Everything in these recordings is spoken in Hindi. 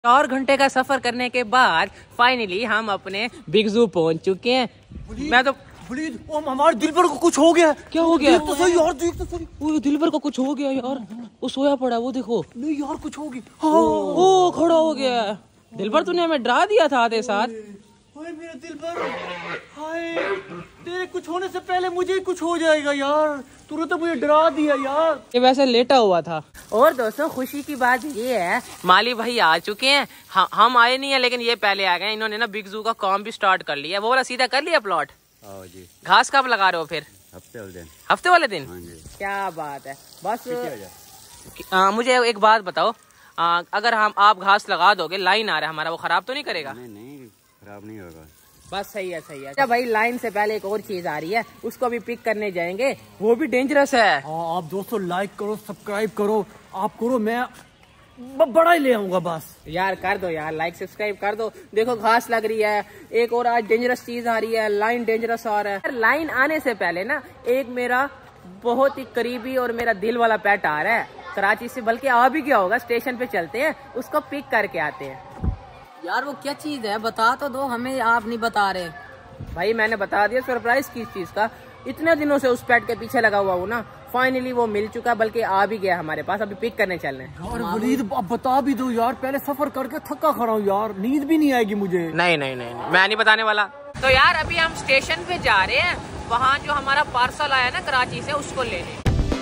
4 घंटे का सफर करने के बाद फाइनली हम अपने बिग ज़ू पहुंच चुके हैं। मैं तो हमारे दिलबर को कुछ हो गया। क्या हो गया? तो सही यार, देख तो सही। वो दिलबर को कुछ हो गया यार, वो सोया पड़ा, वो देखो। नहीं यार कुछ हो गया। हाँ। ओ खड़ा हो गया। दिलबर तूने हमें डरा दिया था आधे साथ। हाय मेरा दिलबर, हाय तेरे कुछ होने से पहले मुझे कुछ हो जाएगा यार, तूने तो मुझे डरा दिया यार। ये वैसे लेटा हुआ था। और दोस्तों खुशी की बात ये है, माली भाई आ चुके हैं। हम आए नहीं है लेकिन ये पहले आ गए। इन्होंने ना बिग ज़ू का काम भी स्टार्ट कर लिया। वो वाला सीधा कर लिया प्लॉट। जी। घास कब लगा रहे हो फिर? हफ्ते वाले दिन। हाँ जी। क्या बात है। बस मुझे एक बात बताओ, अगर आप घास लगा दोगे, लाइन आ रहा है हमारा, वो खराब तो नहीं करेगा? नहीं खराब नहीं होगा। बस सही है सही है। अच्छा भाई, लाइन से पहले एक और चीज आ रही है, उसको भी पिक करने जाएंगे, वो भी डेंजरस है। हाँ आप दोस्तों लाइक करो, सब्सक्राइब करो, आप करो, मैं बड़ा ही ले आऊंगा बस। यार कर दो यार, लाइक सब्सक्राइब कर दो। देखो घास लग रही है, एक और आज डेंजरस चीज आ रही है, लाइन डेंजरस आ रहा है। लाइन आने से पहले ना एक मेरा बहुत ही करीबी और मेरा दिल वाला पेट आ रहा है कराची से, बल्कि आ भी गया होगा। स्टेशन पे चलते हैं, उसको पिक करके आते हैं। यार वो क्या चीज है, बता तो दो हमें, आप नहीं बता रहे। भाई मैंने बता दिया, सरप्राइज किस चीज का। इतने दिनों से उस पेट के पीछे लगा हुआ हूँ ना, फाइनली वो मिल चुका, बल्कि आ भी गया हमारे पास। अभी पिक करने चलने। यार वलीद अब बता भी दो यार, पहले सफर करके थका खड़ा हूँ यार, नींद भी नहीं आएगी मुझे। नहीं, मैं नहीं बताने वाला। तो यार अभी हम स्टेशन पे जा रहे हैं, वहाँ जो हमारा पार्सल आया ना कराची से, उसको लेने।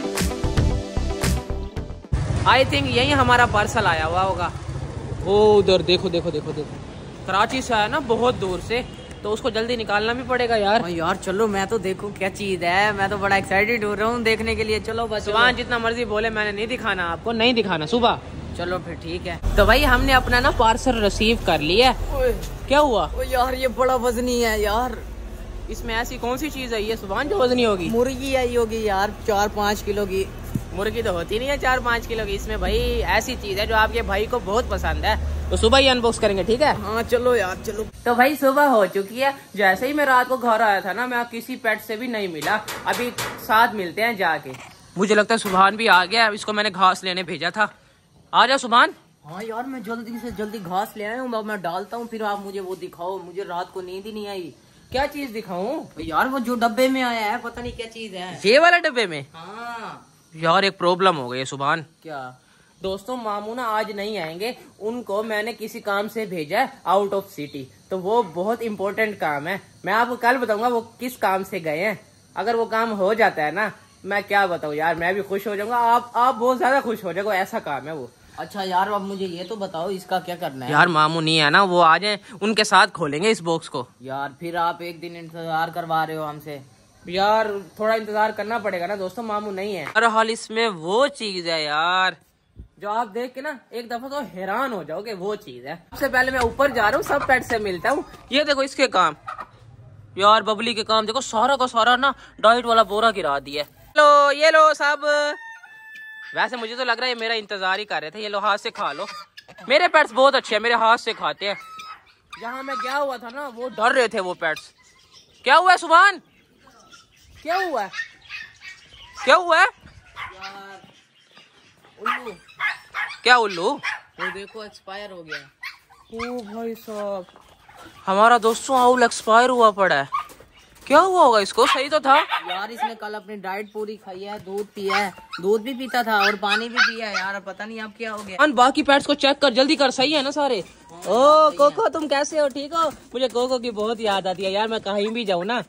आई थिंक यही हमारा पार्सल आया हुआ होगा। वो उधर देखो देखो देखो देखो, कराची से आया ना बहुत दूर से, तो उसको जल्दी निकालना भी पड़ेगा यार। यार चलो, मैं तो देखो क्या चीज है, मैं तो बड़ा एक्साइटेड हो रहा हूँ देखने के लिए। चलो बस। सुबह जितना मर्जी बोले, मैंने नहीं दिखाना आपको, नहीं दिखाना सुबह। चलो फिर ठीक है। तो भाई हमने अपना ना पार्सल रिसीव कर लिया। क्या हुआ? ओ यार ये बड़ा वजनी है यार। इसमें ऐसी कौन सी चीज है ये सुबह जो वजनी होगी? मुर्गी आई होगी यार, 4-5 किलो की। मुर्गी तो होती नहीं है 4-5 किलो की। इसमें भाई ऐसी चीज है जो आपके भाई को बहुत पसंद है, तो सुबह ही अनबॉक्स करेंगे, ठीक है? हाँ चलो यार चलो। तो भाई सुबह हो चुकी है। जैसे ही मैं रात को घर आया था ना, मैं किसी पेट से भी नहीं मिला। अभी साथ मिलते हैं जाके। मुझे लगता है सुभान भी आ गया, इसको मैंने घास लेने भेजा था। आ जा सुभान। हाँ यार मैं जल्दी से जल्दी घास ले आया हूँ, मैं डालता हूँ, फिर आप मुझे वो दिखाओ। मुझे रात को नींद ही नहीं आई। क्या चीज दिखाऊं? यार वो जो डब्बे में आया है, पता नहीं क्या चीज है। ये वाला डब्बे में? हाँ यार एक प्रॉब्लम हो गई है सुभान। क्या? दोस्तों मामू ना आज नहीं आएंगे, उनको मैंने किसी काम से भेजा है आउट ऑफ सिटी, तो वो बहुत इंपॉर्टेंट काम है। मैं आपको कल बताऊंगा वो किस काम से गए हैं। अगर वो काम हो जाता है ना, मैं क्या बताऊं यार, मैं भी खुश हो जाऊंगा, आप बहुत ज्यादा खुश हो जाओगे, ऐसा काम है वो। अच्छा यार अब मुझे ये तो बताओ इसका क्या करना है? यार मामू नहीं है ना, वो आ जाए, उनके साथ खोलेंगे इस बॉक्स को। यार फिर आप एक दिन इंतजार करवा रहे हो हमसे। यार थोड़ा इंतजार करना पड़ेगा ना दोस्तों, मामू नहीं है। हर हाल इसमें वो चीज है यार जो आप देख के ना एक दफा तो हैरान हो जाओगे, वो चीज है। सबसे पहले मैं ऊपर जा रहा हूँ, सब पेट से मिलता हूँ। ये देखो इसके काम, यार बबली के काम देखो, सारा का सारा ना डाइट वाला बोरा गिरा दिया। लो ये लो सब। वैसे मुझे तो लग रहा है ये मेरा इंतजार ही कर रहे थे। ये लो हाथ से खा लो। मेरे पेट्स बहुत अच्छे हैं, मेरे हाथ से खाते हैं। जहाँ मैं गया हुआ था ना, वो डर रहे थे वो पेट्स। क्या हुआ है सुभान? क्या हुआ है? क्या हुआ है? यार उल्लू। क्या उल्लू? वो देखो एक्सपायर हो गया। ओ भाई साहब, हमारा दोस्तों आउल एक्सपायर हुआ पड़ा है। क्या हुआ होगा इसको? सही तो था यार, इसने कल अपनी डाइट पूरी खाई है, दूध पिया है, दूध भी पीता था और पानी भी पिया है। यार पता नहीं अब क्या हो गया। बाकी पेट्स को चेक कर, जल्दी कर, सही है ना सारे? ओ कोको तुम कैसे हो? ठीक हो? मुझे कोको की बहुत याद आती है यार, मैं कहीं भी जाऊँ ना।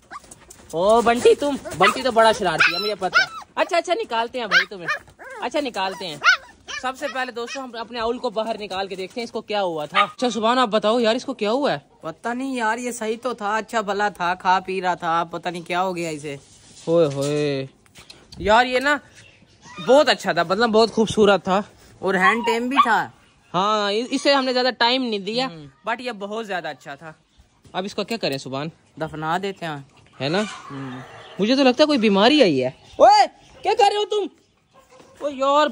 ओ बंटी, बंटी तो बड़ा शरारती है, मुझे पता है। अच्छा निकालते हैं भाई तुम्हें, अच्छा निकालते हैं। सबसे पहले दोस्तों हम अपने आउल को बाहर निकाल के देखते हैं इसको क्या हुआ था। अच्छा सुभान आप बताओ यार, इसको क्या हुआ है? पता नहीं यार, ये सही तो था, अच्छा भला था, खा पी रहा था, पता नहीं क्या हो गया इसे। होए यार, ये ना बहुत अच्छा था, मतलब बहुत खूबसूरत था और हैंड टेम भी था। हाँ, इसे हमने ज्यादा टाइम नहीं दिया, बट ये बहुत ज्यादा अच्छा था। अब इसको क्या करें सुभान? दफना देते हैं, है ना? मुझे तो लगता है कोई बीमारी आई है। ओए क्या कर रहे हो तुम? ओ यार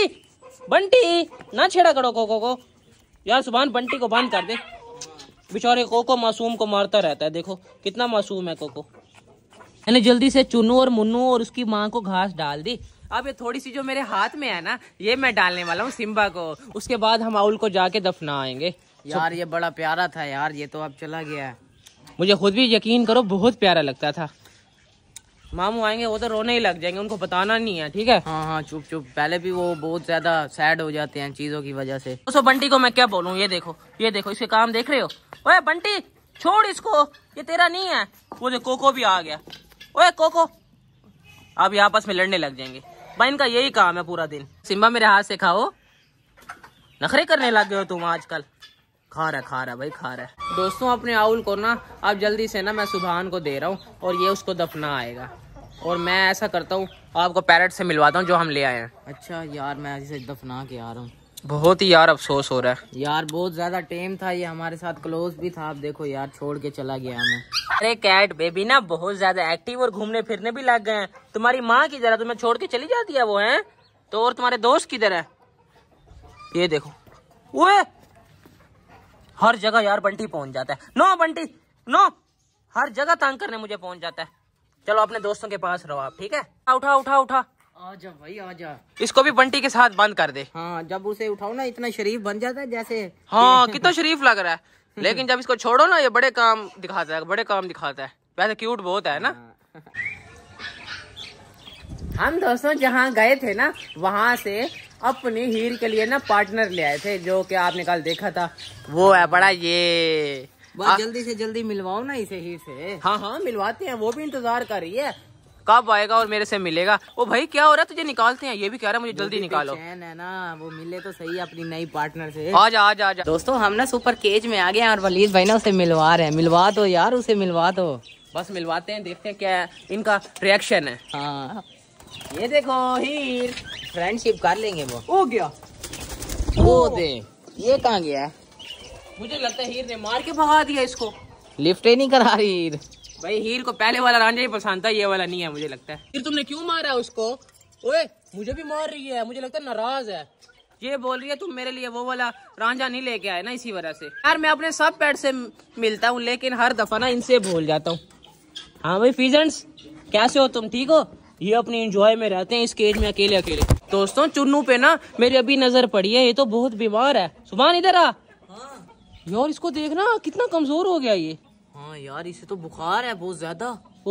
बंटी ना छेड़ा करो कोको को। यार सुभान बंटी को बंद कर दे, बेचारे कोको मासूम को मारता रहता है। देखो कितना मासूम है कोको। मैंने जल्दी से चुन्नू और मुन्नू और उसकी माँ को घास डाल दी। अब ये थोड़ी सी जो मेरे हाथ में है ना, ये मैं डालने वाला हूँ सिम्बा को। उसके बाद हम आउल को जाके दफना आएंगे। यार ये बड़ा प्यारा था यार, ये तो अब चला गया है। मुझे खुद भी यकीन करो बहुत प्यारा लगता था। मामू आएंगे वो तो रोने ही लग जाएंगे, उनको बताना नहीं है, ठीक है? हाँ हाँ चुप चुप, पहले भी वो बहुत ज्यादा सैड हो जाते हैं चीजों की वजह से। तो बंटी को मैं क्या बोलूँ, ये देखो इसके काम देख रहे हो? ओए बंटी छोड़ इसको, ये तेरा नहीं है। वो जो कोको भी आ गया। ओए कोको, अब ये आपस में लड़ने लग जाएंगे भाई, इनका यही काम है पूरा दिन। सिम्बा मेरे हाथ से खाओ, नखरे करने लग गए हो तुम आजकल। खा रहा भाई खा रहा है। दोस्तों अपने आउल को ना अब जल्दी से ना मैं सुभान को दे रहा हूँ और ये उसको दफना आएगा। और मैं ऐसा करता हूँ, आपको पैरट से मिलवाता हूँ जो हम ले आए हैं। अच्छा यार मैं इसे दफना के आ रहा हूँ। बहुत ही यार अफसोस हो रहा है यार, बहुत ज्यादा टेम था ये, हमारे साथ क्लोज भी था। आप देखो यार छोड़ के चला गया हमें। अरे कैट बेबी ना बहुत ज्यादा एक्टिव और घूमने फिरने भी लग गए हैं। तुम्हारी माँ की तरह तुम्हें छोड़ के चली जाती है वो, है तो। और तुम्हारे दोस्त किधर है? ये देखो वो हर जगह यार बंटी पहुंच जाता है। नो बंटी नो, हर जगह तंग करने मुझे पहुंच जाता है। चलो अपने दोस्तों के पास रहो आप, ठीक है? उठा उठा उठा, आजा भाई आजा। इसको भी बंटी के साथ बंद कर दे। हाँ जब उसे उठाओ ना इतना शरीफ बन जाता है जैसे। हाँ कितना शरीफ लग रहा है, लेकिन जब इसको छोड़ो ना ये बड़े काम दिखाता है। वैसे क्यूट बहुत है ना। हम दोस्तों जहाँ गए थे ना, वहाँ से अपनी हीर के लिए ना पार्टनर ले आए थे, जो कि आपने कल देखा था। वो है बड़ा ये। बस जल्दी से जल्दी मिलवाओ ना इसे हीर से। हाँ मिलवाते हैं, वो भी इंतजार कर रही है कब आएगा और मेरे से मिलेगा। ओ भाई क्या हो रहा है, तुझे निकालते हैं। ये भी कह रहा है मुझे जल्दी निकालो। चैन है ना, वो मिले तो सही अपनी नई पार्टनर से। आजा। दोस्तों हम ना सुपर केज में आ गए हैं और वलीद भाई ना उसे मिलवा रहे हैं। मिलवा दो यार उसे, मिलवा दो। बस मिलवाते हैं, देखते हैं क्या इनका रिएक्शन है। हाँ ये देखो हीर, फ्रेंडशिप कर लेंगे वो। हो गया वो दे, ये कहाँ गया है? मुझे लगता है हीर ने मार के भगा दिया इसको। लिफ्ट ही नहीं करा रही हीर। भाई हीर को पहले वाला रांझा ही पसंद था, ये वाला नहीं है मुझे लगता है। फिर तुमने क्यों मारा उसको? ओए मुझे भी मार रही है, मुझे लगता है नाराज है। ये बोल रही है तुम मेरे लिए वो वाला रांझा नहीं लेके आए ना, इसी वजह से। यार मैं अपने सब पेट से मिलता हूँ, लेकिन हर दफा ना इनसे भूल जाता हूँ। हाँ भाई फीजेंट्स, कैसे हो तुम? ठीक हो? ये अपनी एंजॉय में रहते हैं इस केज में अकेले। दोस्तों चुन्नू पे ना मेरी अभी नजर पड़ी है, ये तो बहुत बीमार है। सुभान इधर आ। हाँ। यार इसको देखना कितना कमजोर हो गया ये। हाँ यार इसे तो बुखार है बहुत ज्यादा।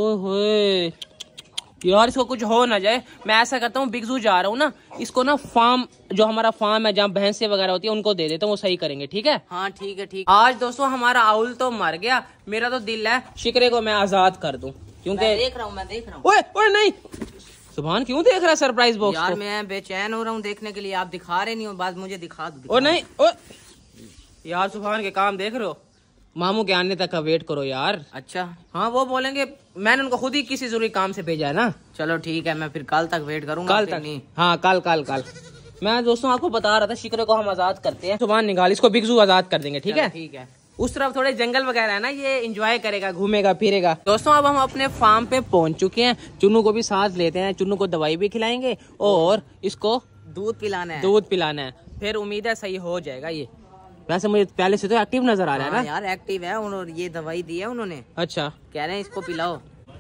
ओए यार इसको कुछ हो ना जाए। मैं ऐसा करता हूँ, बिग ज़ू जा रहा हूँ ना, इसको ना फार्म, जो हमारा फार्म है जहाँ भैंसें वगैरह होती है, उनको दे देता हूँ, वो सही करेंगे। ठीक है? हाँ ठीक है। आज दोस्तों हमारा आउल तो मर गया, मेरा तो दिल है शिकरे को मैं आजाद कर दूं, क्योंकि मैं देख रहा हूँ। ओए नहीं, सुभान क्यों देख रहा है सरप्राइज बॉक्स यार को? मैं बेचैन हो रहा हूँ देखने के लिए, आप दिखा रहे नहीं हो, बात मुझे दिखा दो। ओ नहीं यार, सुभान के काम देख रहे हो? मामू के आने तक का वेट करो यार। अच्छा हाँ वो बोलेंगे, मैंने उनको खुद ही किसी जरूरी काम से भेजा है ना। चलो ठीक है, मैं फिर कल तक वेट करूंगा। कल तक? हाँ कल। मैं दोस्तों आपको बता रहा था शिकरे को हम आजाद करते हैं। सुभान निकाल, इसको बिग ज़ू आजाद कर देंगे। ठीक है? ठीक है। उस तरफ थोड़े जंगल वगैरह है ना, ये एंजॉय करेगा, घूमेगा फिरेगा। दोस्तों अब हम अपने फार्म पे पहुंच चुके हैं। चुन्नू को भी साथ लेते हैं, चुन्नू को दवाई भी खिलाएंगे और इसको दूध पिलाना है। फिर उम्मीद है सही हो जाएगा ये। वैसे मुझे पहले से तो एक्टिव नजर आ रहा है ना। यार एक्टिव है, उन्होंने ये दवाई दी है उन्होंने। अच्छा कह रहे हैं इसको पिलाओ।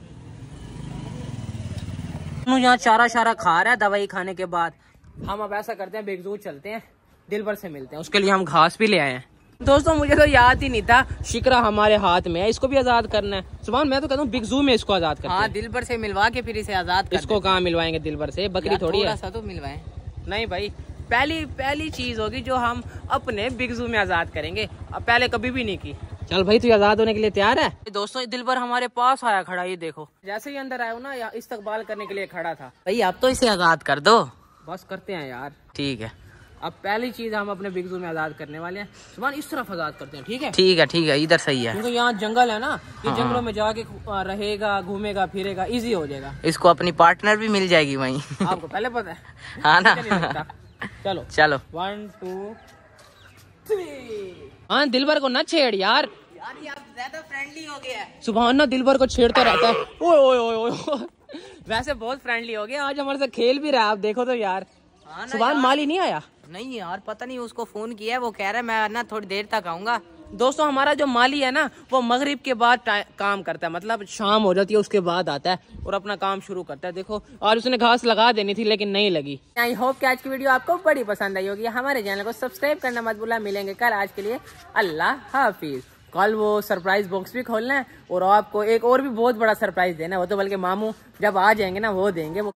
यहाँ चारा शारा खा रहा है दवाई खाने के बाद। हम अब ऐसा करते हैं, बिग ज़ू चलते हैं, दिलबर से मिलते हैं। उसके लिए हम घास भी ले आए हैं। दोस्तों मुझे तो याद ही नहीं था शिकरा हमारे हाथ में है, इसको भी आजाद करना है। सुभान मैं तो कहता हूँ बिग ज़ू में इसको आजाद करते हैं। हाँ दिलबर से मिलवा के फिर इसे आजाद कर इसको कहाँ मिलवाएंगे दिलबर से? बकरी थोड़ी है। सा तो मिलवाएं। नहीं भाई, पहली चीज होगी जो हम अपने बिग ज़ू में आजाद करेंगे, अब पहले कभी भी नहीं की। चल भाई तू आजाद होने के लिए तैयार है? दोस्तों दिलबर हमारे पास आया खड़ा, ये देखो। जैसे ही अंदर आया ना, या इस्तकबाल करने के लिए खड़ा था। भाई आप तो इसे आजाद कर दो। बस करते हैं यार। ठीक है, अब पहली चीज हम अपने बिग ज़ू में आजाद करने वाले हैं। सुभान इस तरफ आजाद करते हैं। ठीक है? ठीक है, इधर सही है। क्योंकि यहाँ जंगल है ना, ये जंगलों में जाके रहेगा, घूमेगा फिरेगा, इजी हो जाएगा। इसको अपनी पार्टनर भी मिल जाएगी वहीं। आपको पहले पता है? हाँ ना। चलो 1 2 3। हाँ दिलबर को ना छेड़ यार ये आप ज्यादा फ्रेंडली हो गया है। सुभान ना दिलबर को छेड़ता रहता है। ओए वैसे बहुत फ्रेंडली हो गया, आज हमारे साथ खेल भी रहा है। आप देखो तो यार। सुभान माली नहीं आया? नहीं यार पता नहीं, उसको फोन किया है, वो कह रहा है मैं ना थोड़ी देर तक आऊंगा। दोस्तों हमारा जो माली है ना वो मगरिब के बाद काम करता है, मतलब शाम हो जाती है उसके बाद आता है और अपना काम शुरू करता है। देखो और उसने घास लगा देनी थी लेकिन नहीं लगी। आई होप कि आज की वीडियो आपको बड़ी पसंद आई होगी। हमारे चैनल को सब्सक्राइब करना मत भूलना। मिलेंगे कल, आज के लिए अल्लाह हाफिज। कल वो सरप्राइज बॉक्स भी खोलना है और आपको एक और भी बहुत बड़ा सरप्राइज देना है, वो तो बल्कि मामू जब आ जाएंगे ना वो देंगे।